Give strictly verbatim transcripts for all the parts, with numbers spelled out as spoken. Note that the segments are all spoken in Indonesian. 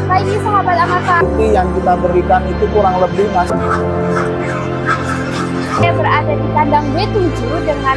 pagi sahabat Amarfam. Bukti yang kita berikan itu kurang lebih masih. Saya berada di kandang B tujuh dengan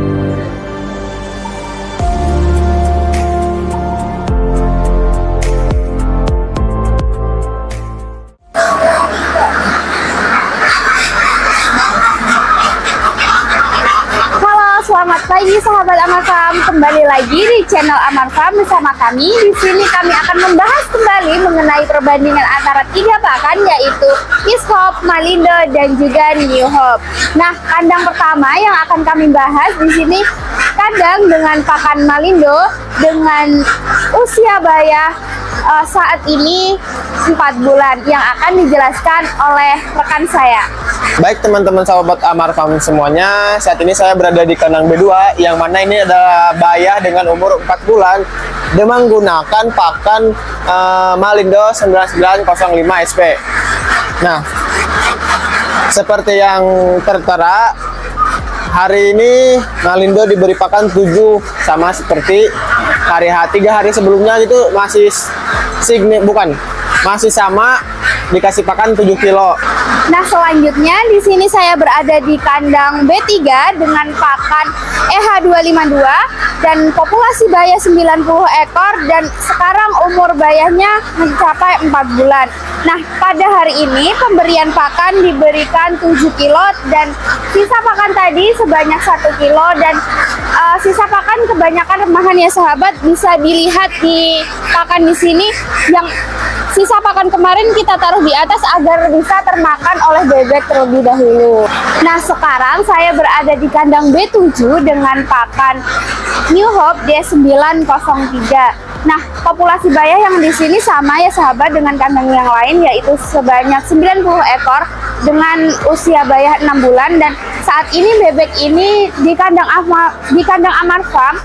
Selamat pagi sahabat Amarfam, kembali lagi di channel Amarfam bersama kami. Di sini kami akan membahas kembali mengenai perbandingan antara tiga pakan, yaitu East Hope, Malindo, dan juga New Hope. Nah, kandang pertama yang akan kami bahas di sini kandang dengan pakan Malindo dengan usia bayah uh, saat ini empat bulan yang akan dijelaskan oleh rekan saya. Baik teman-teman sahabat Amarfam semuanya, saat ini saya berada di kandang B dua yang mana ini adalah bayah dengan umur empat bulan dengan menggunakan pakan uh, Malindo sembilan sembilan nol lima S P. Nah, seperti yang tertera, hari ini Malindo diberi pakan tujuh sama seperti hari H. Tiga hari sebelumnya itu masih signi bukan masih sama dikasih pakan tujuh kilo. Nah, selanjutnya di sini saya berada di kandang B tiga dengan pakan E H dua lima dua dan populasi bayah sembilan puluh ekor dan sekarang umur bayahnya mencapai empat bulan. Nah, pada hari ini pemberian pakan diberikan tujuh kilo dan sisa pakan tadi sebanyak satu kilo dan uh, sisa pakan kebanyakan remahan ya sahabat, bisa dilihat di pakan di sini yang sisa pakan kemarin kita taruh di atas agar bisa termakan oleh bebek terlebih dahulu. Nah, sekarang saya berada di kandang B tujuh dengan pakan New Hope D sembilan nol tiga. Nah, populasi bayah yang di sini sama ya sahabat dengan kandang yang lain, yaitu sebanyak sembilan puluh ekor dengan usia bayah enam bulan dan saat ini bebek ini di kandang Amar, di kandang Amarfam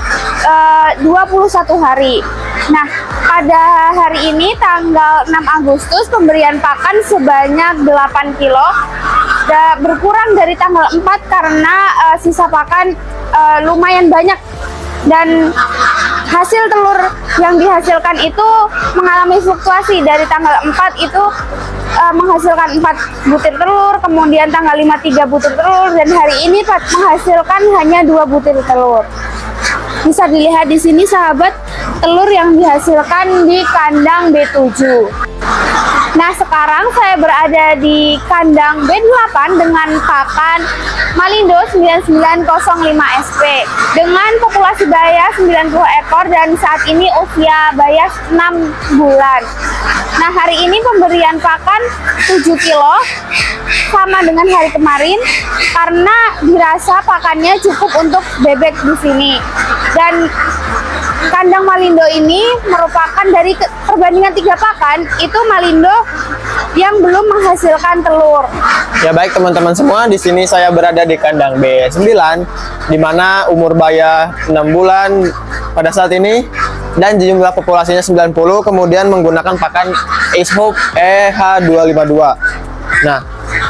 uh, dua puluh satu hari. Nah, pada hari ini tanggal enam Agustus pemberian pakan sebanyak delapan kilo, dan berkurang dari tanggal empat karena uh, sisa pakan uh, lumayan banyak dan hasil telur yang dihasilkan itu mengalami fluktuasi. Dari tanggal empat itu uh, menghasilkan empat butir telur, kemudian tanggal lima tiga butir telur, dan hari ini menghasilkan hanya dua butir telur. Bisa dilihat di sini sahabat, telur yang dihasilkan di kandang B tujuh. Nah, sekarang saya berada di kandang B delapan dengan pakan Malindo sembilan sembilan nol lima S P dengan populasi bayah sembilan puluh ekor dan saat ini usia bayah enam bulan. Nah, hari ini pemberian pakan tujuh kilo sama dengan hari kemarin karena dirasa pakannya cukup untuk bebek di sini. Dan kandang Malindo ini merupakan dari perbandingan tiga pakan, itu Malindo yang belum menghasilkan telur. Ya baik teman-teman semua, di sini saya berada di kandang B sembilan di mana umur bayah enam bulan pada saat ini dan jumlah populasinya sembilan puluh, kemudian menggunakan pakan East Hope E H dua lima dua. Nah,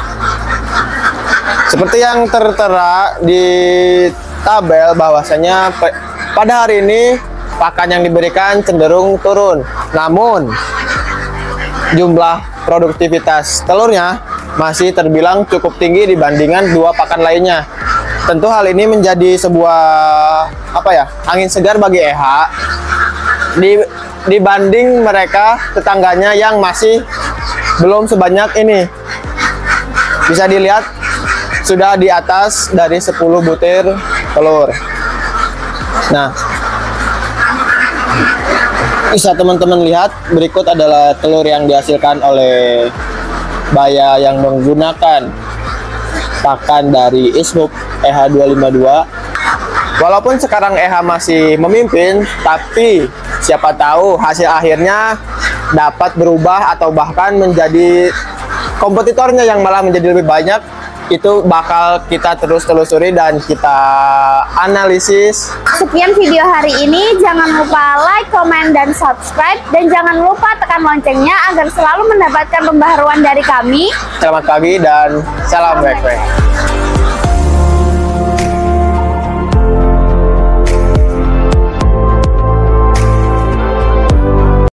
seperti yang tertera di tabel bahwasanya pada hari ini pakan yang diberikan cenderung turun, namun jumlah produktivitas telurnya masih terbilang cukup tinggi dibandingkan dua pakan lainnya. Tentu hal ini menjadi sebuah apa ya, angin segar bagi E H di, dibanding mereka tetangganya yang masih belum sebanyak ini. Bisa dilihat sudah di atas dari sepuluh butir telur. Nah, bisa teman-teman lihat berikut adalah telur yang dihasilkan oleh bayah yang menggunakan pakan dari East Hope E H dua lima dua. Walaupun sekarang E H masih memimpin, tapi siapa tahu hasil akhirnya dapat berubah atau bahkan menjadi kompetitornya yang malah menjadi lebih banyak. Itu bakal kita terus telusuri dan kita analisis. Sekian video hari ini, jangan lupa like, komen, dan subscribe, dan jangan lupa tekan loncengnya agar selalu mendapatkan pembaharuan dari kami. Selamat pagi dan salam bebek.